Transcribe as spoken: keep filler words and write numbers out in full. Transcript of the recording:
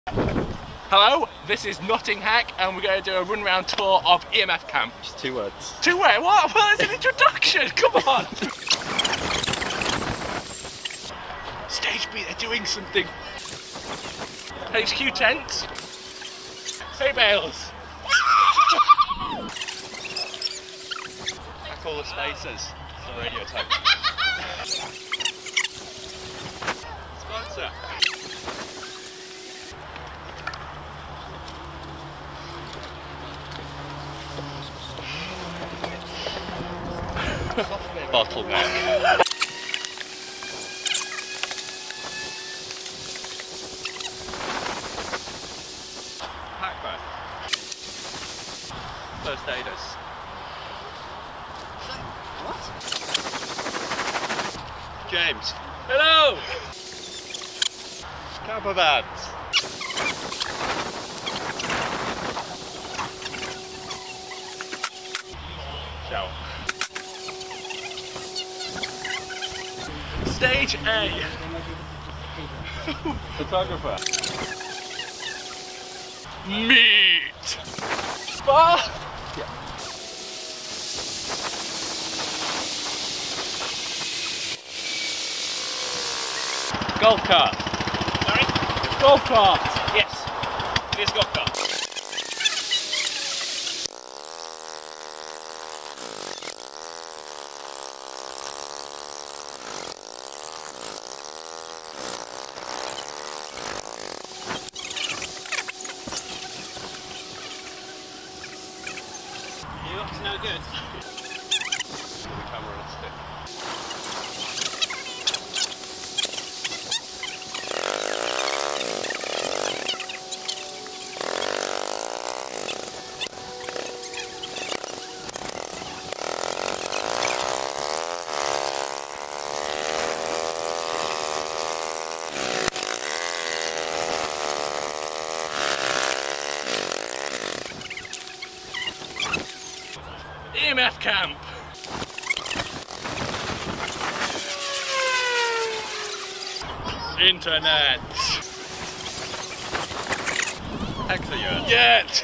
Hello, this is Nottinghack and we're going to do a run round tour of E M F camp. Just two words. Two words? What? Well, it's an introduction, come on! Stage beat, they're doing something. H Q tent. Say Bales. I call the spacers. It's the radio type. Sponsor. Bottleneck. Hackback. First aiders. What? James. Hello! Camper vans. Shower. Stage A. Photographer. Meat. Spa. Yeah. Golf cart. Sorry? Golf cart. Yes, it is golf cart. You up to no good? The camera on stick. E M F camp. Internet. Hexayurt. Yet.